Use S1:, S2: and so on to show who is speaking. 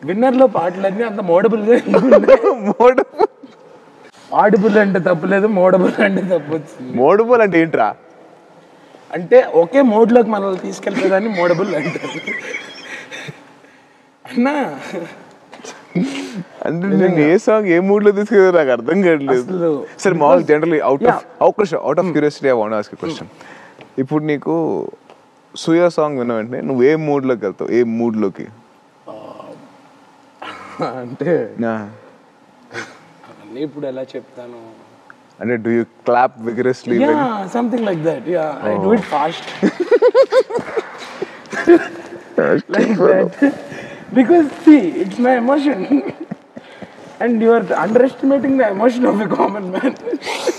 S1: విన్నర్లో పాటలన్నీ అంత మోడబుల్గా ఆడిబుల్ అంటే తప్పులేదు, మోడబుల్ అంటే తప్పు వచ్చింది.
S2: మోడబుల్ అంటే ఏంట్రా?
S1: అంటే ఒకే మోడ్లోకి మనల్ని తీసుకెళ్తుందని మోడబుల్ అంటారు అన్నా.
S2: అంటే నేను ఏ సాంగ్ ఏ మూడ్ లో తీసుకెళ్ళి నాకు అర్థం కావట్లేదు. సరే మామూలు generally out of curiosity I want ask a question. ఇప్పుడు నీకు సూయ సాంగ్ విన్న వెంటనే నువ్వు ఏ మూడ్ లోకి వెళ్తావు? ఏ మూడ్ లోకి
S1: అంటే ఇప్పుడు ఎలా చెప్తాను
S2: అంటే do you clap vigorously?
S1: Something like that. I do it fast like that because see it's my emotion and you are underestimating the emotion of a common man.